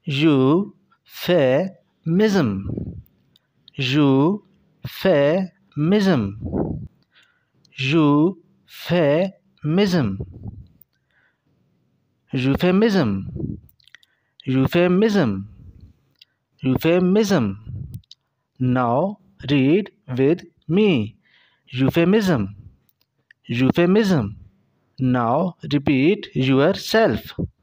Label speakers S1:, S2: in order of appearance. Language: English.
S1: Euphemism. Euphemism. Euphemism. Euphemism. Euphemism. Euphemism. Now read with me. Euphemism. Euphemism. Now repeat yourself.